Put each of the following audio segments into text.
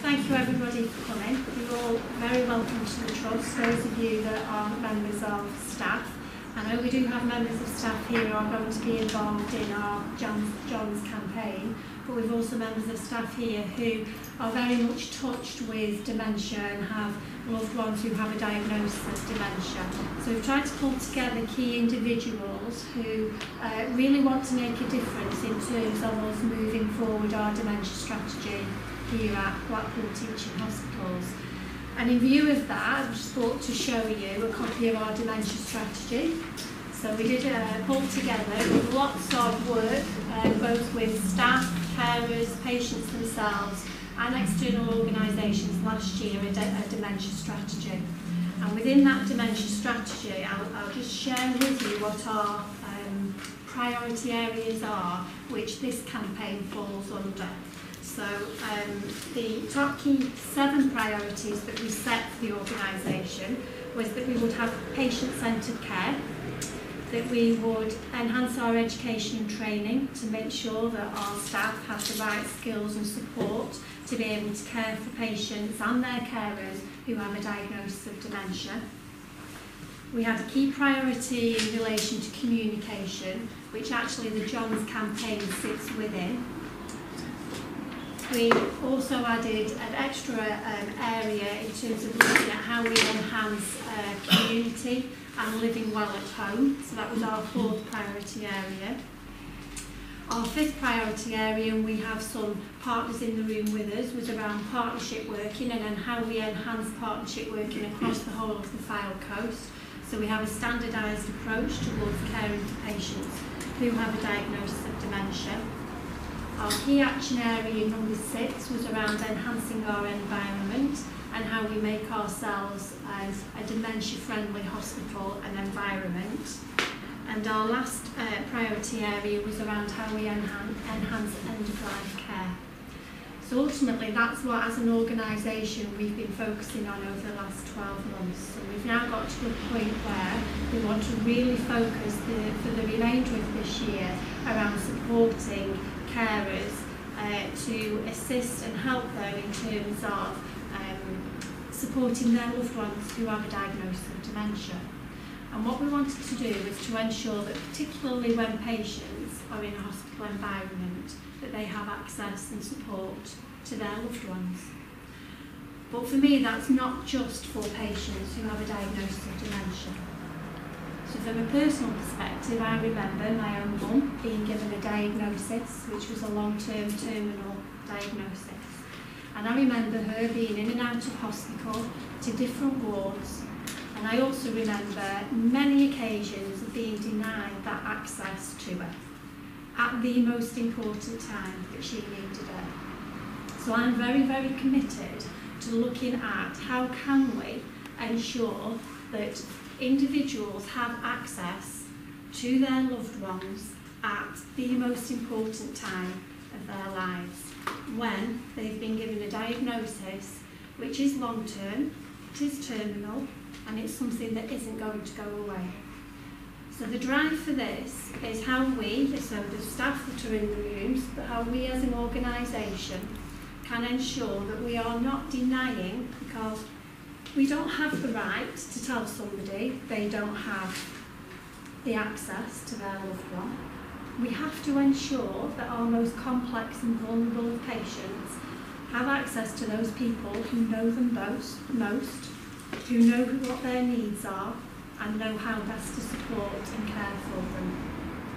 thank you everybody for coming. You're all very welcome to the Trust, those of you that aren't members of staff. I know we do have members of staff here who are going to be involved in our John's campaign, but we've also members of staff here who are very much touched with dementia and have loved ones who have a diagnosis of dementia. So we've tried to pull together key individuals who really want to make a difference in terms of us moving forward our dementia strategy here at Blackpool Teaching Hospitals. And in view of that, I just thought to show you a copy of our dementia strategy. So we did pull together lots of work, both with staff, carers, patients themselves, and external organisations last year, a dementia strategy. And within that dementia strategy, I'll just share with you what our priority areas are, which this campaign falls under. So the top key 7 priorities that we set for the organisation was that we would have patient-centred care, that we would enhance our education and training to make sure that our staff have the right skills and support to be able to care for patients and their carers who have a diagnosis of dementia. We had a key priority in relation to communication, which actually the John's campaign sits within. We also added an extra area in terms of looking at how we enhance community and living well at home. So that was our 4th priority area. Our 5th priority area, and we have some partners in the room with us, was around partnership working and how we enhance partnership working across the whole of the Fylde Coast. So we have a standardised approach towards caring for patients who have a diagnosis of dementia. Our key action area number 6 was around enhancing our environment and how we make ourselves as a dementia-friendly hospital and environment. And our last priority area was around how we enhance end-of-life care. So ultimately that's what, as an organisation, we've been focusing on over the last 12 months. So we've now got to a point where we want to really focus for the remainder of this year around supporting carers to assist and help them in terms of supporting their loved ones who have a diagnosis of dementia. And what we wanted to do was to ensure that, particularly when patients are in a hospital environment, that they have access and support to their loved ones. But for me, that's not just for patients who have a diagnosis of dementia. So from a personal perspective, I remember my own mum being given a diagnosis, which was a long-term terminal diagnosis. And I remember her being in and out of hospital to different wards. And I also remember many occasions of being denied that access to her at the most important time that she needed it. So I'm very, very committed to looking at how can we ensure that individuals have access to their loved ones at the most important time of their lives, when they've been given a diagnosis which is long-term, it is terminal, and it's something that isn't going to go away. So the drive for this is how we, so the staff that are in the rooms, but how we as an organisation can ensure that we are not denying, because we don't have the right to tell somebody they don't have the access to their loved one. We have to ensure that our most complex and vulnerable patients have access to those people who know them most, who know what their needs are and know how best to support and care for them.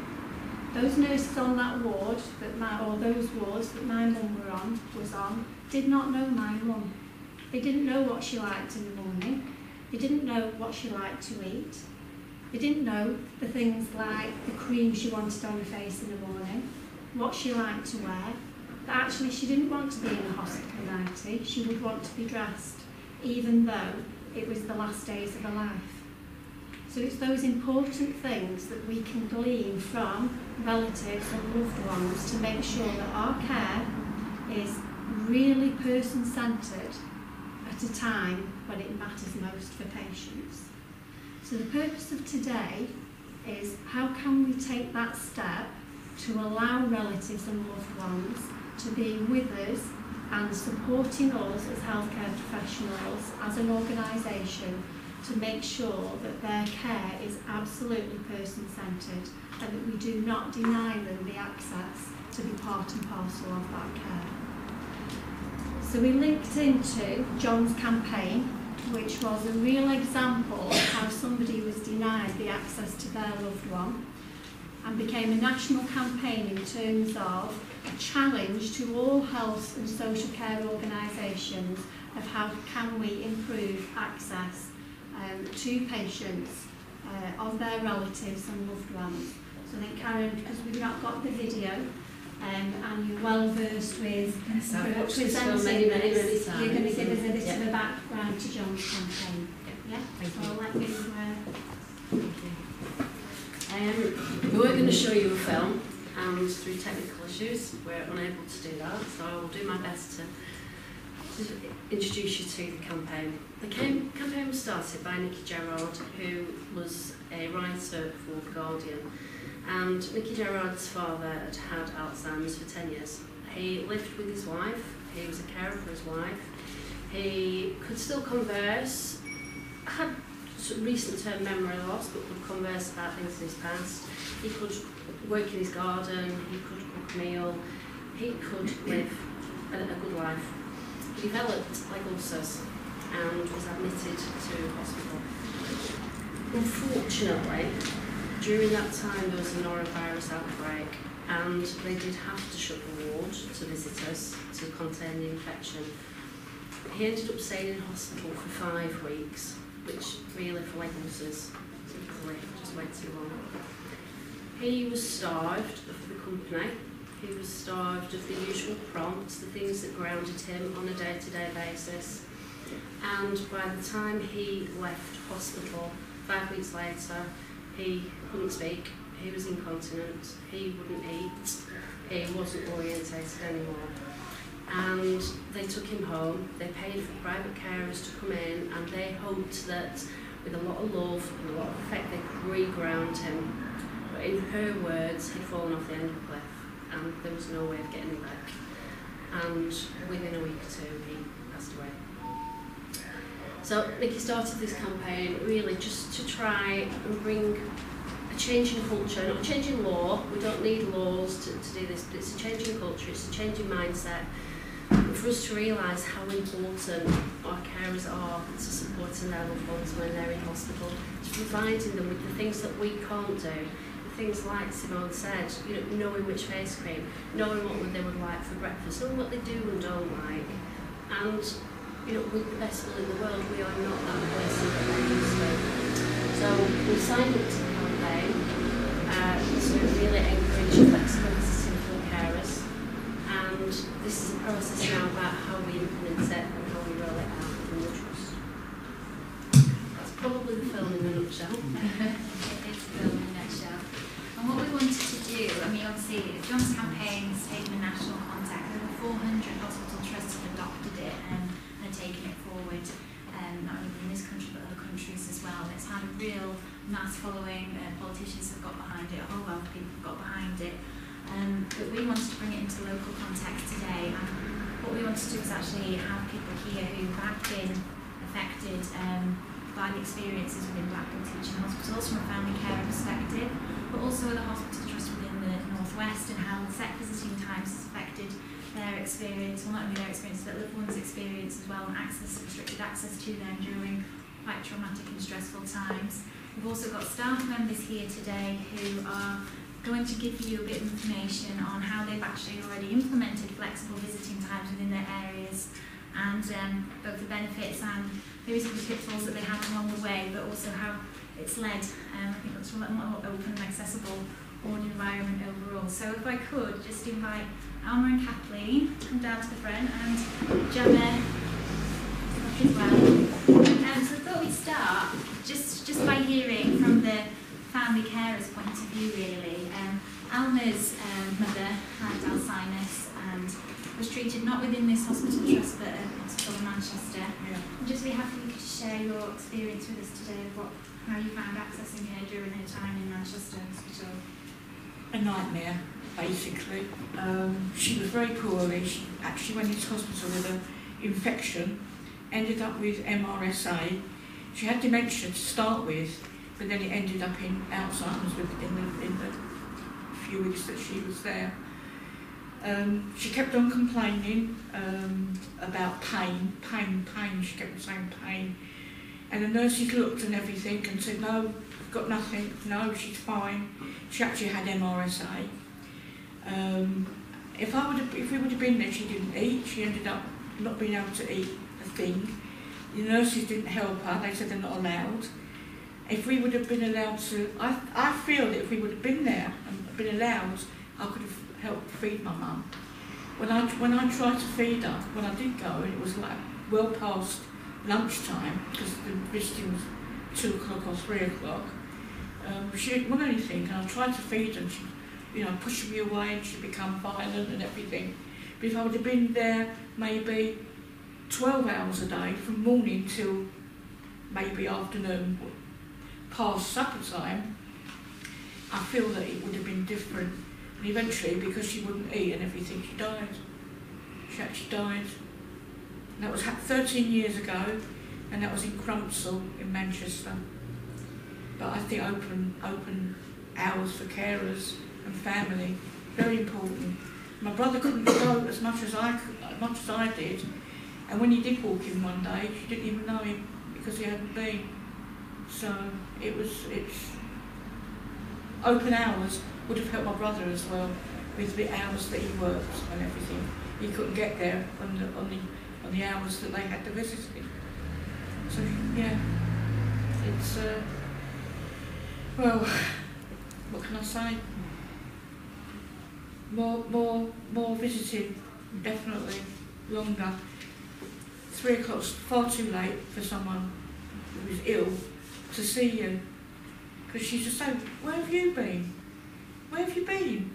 Those nurses on that ward, or those wards that my mum was on, did not know my mum. They didn't know what she liked in the morning. They didn't know what she liked to eat. They didn't know the things like the cream she wanted on her face in the morning, what she liked to wear. That actually she didn't want to be in a hospital nightie. She would want to be dressed, even though it was the last days of her life. So it's those important things that we can glean from relatives and loved ones to make sure that our care is really person-centred at a time when it matters most for patients. So the purpose of today is how can we take that step to allow relatives and loved ones to being with us and supporting us as healthcare professionals, as an organisation, to make sure that their care is absolutely person-centred and that we do not deny them the access to be part and parcel of that care. So we linked into John's campaign, which was a real example of how somebody was denied the access to their loved one, and became a national campaign in terms of a challenge to all health and social care organisations of how can we improve access to patients of their relatives and loved ones. So I think, Karen, because we've not got the video, and you're well versed with presenting this, you're going to give us a bit of a background to John's campaign. Yeah? So I'll let you... Thank you. We weren't going to show you a film, and through technical issues we're unable to do that, so I will do my best to introduce you to the campaign. The campaign was started by Nicky Gerard, who was a writer for The Guardian. And Nicky Gerard's father had had Alzheimer's for 10 years. He lived with his wife, he was a carer for his wife, he could still converse, had recent term memory loss, but could converse about things in his past. He could work in his garden, he could cook a meal, he could live a good life. He developed leg ulcers and was admitted to hospital. Unfortunately, during that time there was a norovirus outbreak, and they did have to shut the ward to visitors to contain the infection. He ended up staying in hospital for 5 weeks, which really for leg ulcers just way too long. He was starved of the company, he was starved of the usual prompts, the things that grounded him on a day-to-day basis. And by the time he left hospital, 5 weeks later, he couldn't speak, he was incontinent, he wouldn't eat, he wasn't orientated anymore. And they took him home, they paid for private carers to come in, and they hoped that with a lot of love and a lot of affect they could re-ground him. But in her words, he'd fallen off the end of the cliff and there was no way of getting him back. And within a week or two, he passed away. So Nicky started this campaign really just to try and bring a change in culture, not a change in law. We don't need laws to do this, but it's a change in culture, it's a change in mindset. For us to realise how important our carers are to supporting their loved ones when they're in hospital, to providing them with the things that we can't do, the things like Simone said, knowing which face cream, knowing what they would like for breakfast, knowing what they do and don't like, and with the best will in the world, we are not that person that they used to. So we signed up to the campaign to really encourage flexible visiting for carers. And this is a process now about how we implement it and how we roll it out in the trust. That's probably the film in a nutshell. It is the film in a nutshell. And what we wanted to do, obviously, John's campaign has taken a national contact. Over 400 hospital trusts have adopted it and are taking it forward, not only in this country but other countries as well. And it's had a real mass following. Politicians have got behind it, a whole wealth of people have got behind it. But we wanted to bring it into local context today, and what we wanted to do is actually have people here who have been affected by the experiences within Blackpool Teaching Hospitals from a family care perspective, but also the hospital trust within the North West and how the set visiting times has affected their experience, well not only their experience but loved ones' experience as well, and restricted access to them during quite traumatic and stressful times. We've also got staff members here today who are going to give you a bit of information on how they've actually already implemented flexible visiting times within their areas, and both the benefits and maybe some of the pitfalls that they have along the way, but also how it's led, I think it's a more open and accessible environment overall. So if I could just invite Alma and Kathleen to come down to the front, and Gemma as well. So I thought we'd start just by hearing from the family carer's point of view really. Alma's mother had Alzheimer's and was treated not within this hospital trust but at a hospital in Manchester. Yeah. I'm just really happy you could share your experience with us today of how you found accessing her during her time in Manchester Hospital. a nightmare, basically. She was very poorly. She actually went into hospital with an infection, ended up with MRSA. She had dementia to start with, but then it ended up in Alzheimer's in the few weeks that she was there. She kept on complaining about pain. She kept saying pain. And the nurses looked and everything and said, no, got nothing, no, she's fine. She actually had MRSA. If we would have been there, she didn't eat. She ended up not being able to eat a thing. The nurses didn't help her. They said they're not allowed. If we would have been allowed to, I feel that if we would have been there and been allowed, I could have helped feed my mum. When I tried to feed her, when I did go, and it was like well past lunchtime, because the visiting was 2 o'clock or 3 o'clock, she didn't want anything, and I tried to feed her, and she, pushing me away, and she'd become violent and everything. But if I would have been there maybe 12 hours a day, from morning till maybe afternoon, past supper time, I feel that it would have been different. And eventually, because she wouldn't eat and everything, she died. She actually died. And that was 13 years ago, and that was in Crumpsall in Manchester. But I think open hours for carers and family, very important. My brother couldn't go as much as I did, and when he did walk in one day, she didn't even know him because he hadn't been. So it's open hours would have helped my brother as well with the hours that he worked and everything. He couldn't get there on the hours that they had to visit him. So yeah, it's well, what can I say? More visiting, definitely longer. 3 o'clock's far too late for someone who is ill to see you, because she's just saying, where have you been? Where have you been?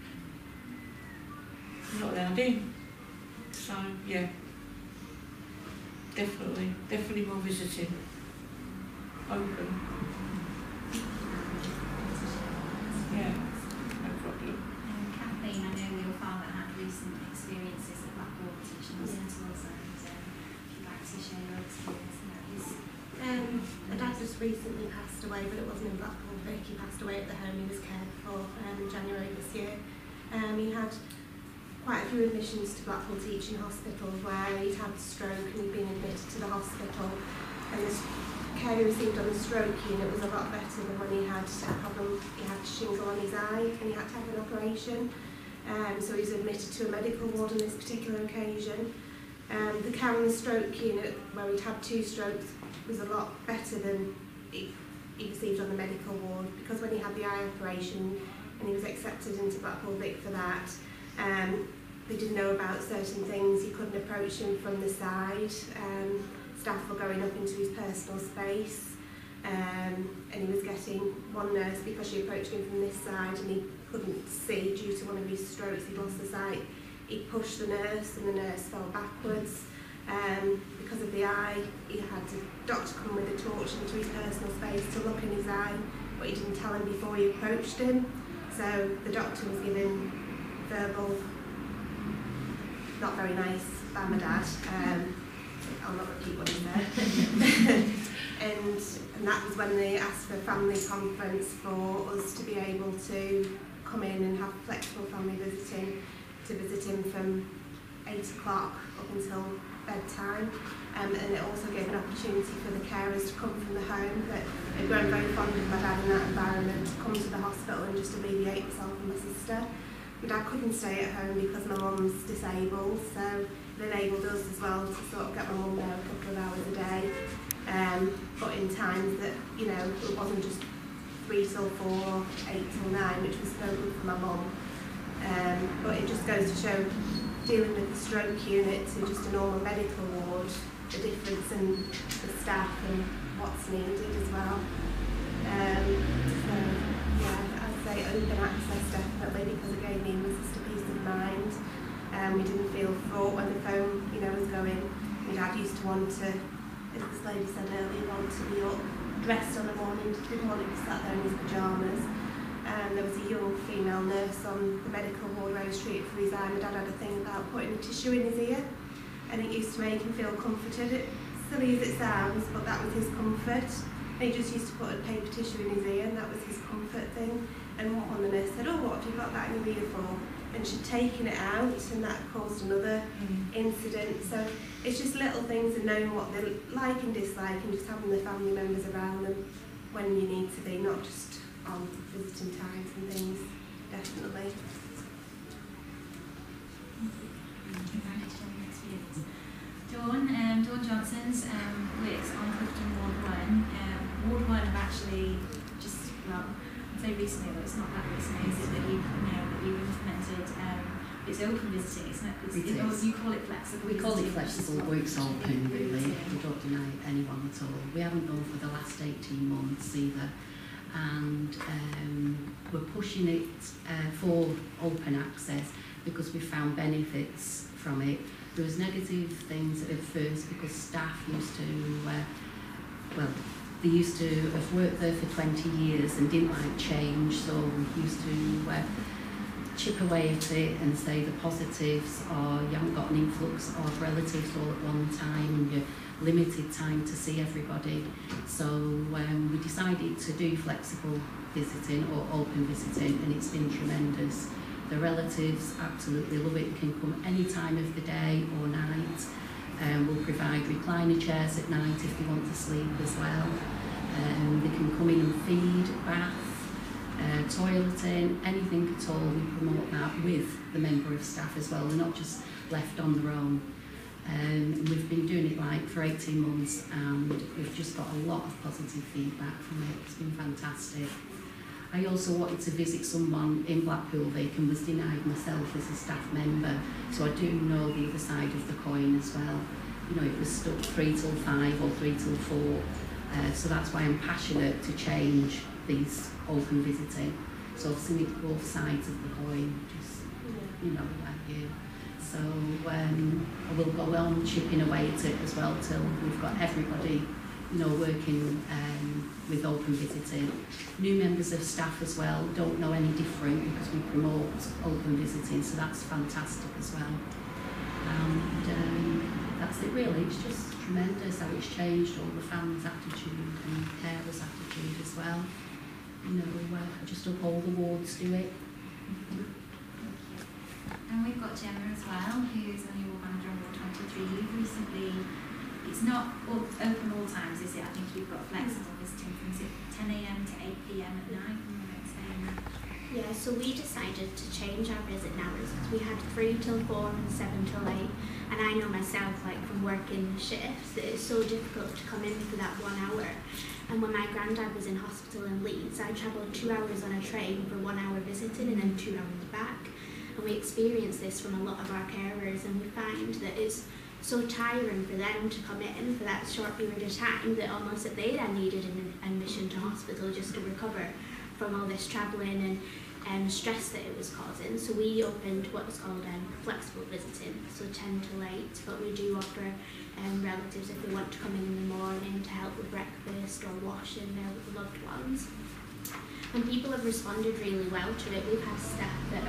You're not allowed in. So yeah, definitely more visiting. Open. Yeah, no problem. Kathleen, I know your father had recent experiences at Blackpool Teaching Hospitals, and if you'd like to share your experience about his. My dad just recently passed away, but it wasn't in Blackpool. He passed away at the home he was cared for January this year. He had quite a few admissions to Blackpool Teaching Hospital where he'd had a stroke and he'd been admitted to the hospital, and the care he received on the stroke unit was a lot better than when he had a problem. He had shingle on his eye and he had to have an operation. So he was admitted to a medical ward on this particular occasion. The care on the stroke unit, where he'd had 2 strokes, was a lot better than he received on the medical ward, because when he had the eye operation and he was accepted into Blackpool Vic for that, they didn't know about certain things. You couldn't approach him from the side. Staff were going up into his personal space, and he was getting one nurse, because she approached him from this side and he couldn't see due to one of his strokes, he lost the sight. He pushed the nurse and the nurse fell backwards. Because of the eye, he had the doctor come with a torch into his personal space to look in his eye, but he didn't tell him before he approached him. So the doctor was given verbal, not very nice, by my dad. I'll not repeat what he said. and that was when they asked for a family conference for us to be able to come in and have flexible family visiting, to visit him from 8 o'clock up until bedtime. And it also gave an opportunity for the carers to come from the home that had grown very fond of my dad in that environment, to come to the hospital and just alleviate myself and my sister. My dad couldn't stay at home because my mum's disabled, so it enabled us as well to sort of get my mum there a couple of hours a day. But in times that, it wasn't just 3 till 4 or 8 till 9, which was so good for my mum. But it just goes to show, dealing with the stroke unit to just a normal medical ward, the difference in the staff and what's needed as well. So yeah, I'd say open access definitely, because it gave me and my sister peace of mind. We didn't feel fraught when the phone, was going. My dad used to want to, as this lady said earlier, want to be up dressed on the morning, didn't want to be sat there in his pyjamas. There was a young female nurse on the medical ward Rose Street for his eye. My dad had a thing about putting a tissue in his ear, and it used to make him feel comforted. It, silly as it sounds, but that was his comfort. And he just used to put a paper tissue in his ear, and that was his comfort thing. And one of the nurse said, "Oh, what have you got that in your ear for?" And she'd taken it out, and that caused another incident. So it's just little things, and knowing what they like and dislike, and just having the family members around them when you need to be, not just on visiting times and things, definitely. Dawn Johnson's works on Clifton Ward 1. Ward 1 have actually just, well, I'd say recently, but it's not that recently, is it, that you've implemented, it's open visiting, isn't it? Or you call it flexible? We call it flexible, but it's open really. Yeah. We don't deny anyone at all. We haven't done for the last 18 months either. And we're pushing it for open access because we found benefits from it. There was negative things at first because staff used to, they used to have worked there for 20 years and didn't like change, so we used to chip away at it and say the positives are you haven't got an influx of relatives all at one time and you're limited time to see everybody. So we decided to do flexible visiting or open visiting, and it's been tremendous. The relatives absolutely love it. You can come any time of the day or night. We'll provide recliner chairs at night if they want to sleep as well. They can come in and feed, bath, toileting, anything at all. We promote that with the member of staff as well. They're not just left on their own. We've been doing it like for 18 months and we've just got a lot of positive feedback from it. It's been fantastic. I also wanted to visit someone in Blackpool Vic and was denied myself as a staff member, so I do know the other side of the coin as well. You know, it was stuck 3 till 5 or 3 till 4, so that's why I'm passionate to change these open visiting. So I've seen it both sides of the coin, just, you know, like you. So I will go on chipping away at it as well till we've got everybody, you know, working with open visiting. New members of staff as well don't know any different because we promote open visiting, so that's fantastic as well. And that's it really. It's just tremendous how it's changed all the family's attitude and carers' attitude as well. You know, I just hope all the wards do it. And we've got Gemma as well, who's only ward manager on Ward 23. You've recently, it's not open all times, is it? I think you've got flexible visiting from 10 AM to 8 PM at night. Yeah, so we decided to change our visit hours because we had 3 till 4 and 7 till 8. And I know myself, like from working shifts, that it's so difficult to come in for that 1 hour. And when my granddad was in hospital in Leeds, I travelled 2 hours on a train for 1 hour visiting and then 2 hours back. And we experience this from a lot of our carers, and we find that it's so tiring for them to come in for that short period of time that almost that they then needed an admission to hospital just to recover from all this travelling and stress that it was causing. So we opened what was called flexible visiting, so 10 till 8, but we do offer relatives if they want to come in the morning to help with breakfast or washing their loved ones. And people have responded really well to it. We've had staff that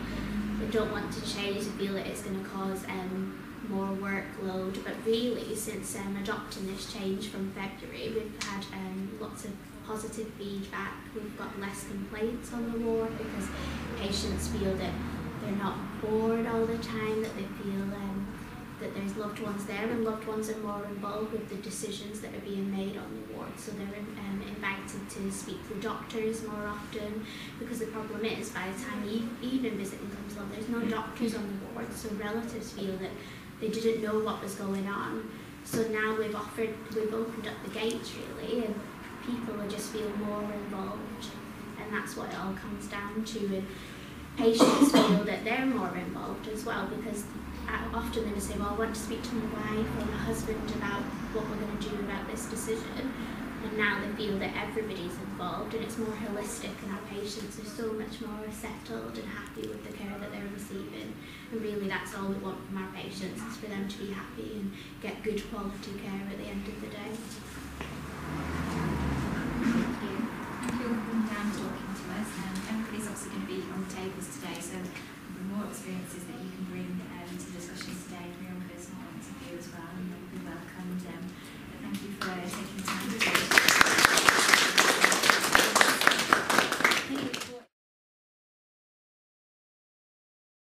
don't want to change, they feel that it's going to cause more workload, but really since adopting this change from February, we've had lots of positive feedback. We've got less complaints on the ward because patients feel that they're not bored all the time, that they feel that there's loved ones there, and loved ones are more involved with the decisions that are being made on the ward. So they're invited to speak to doctors more often, because the problem is by the time evening visiting comes along, there's no doctors on the ward, so relatives feel that they didn't know what was going on. So now we've opened up the gates really, and people will just feel more involved, and that's what it all comes down to. And patients feel that they're more involved as well, because often they will say, well, I want to speak to my wife or my husband about what we're going to do about this decision, and now they feel that everybody's involved and it's more holistic, and our patients are so much more settled and happy with the care that they're receiving. And really that's all we want from our patients, is for them to be happy and get good quality care at the end of the day. Thank you. Thank you for coming down and talking to us. Everybody's obviously going to be on the tables today, so the more experiences that you can bring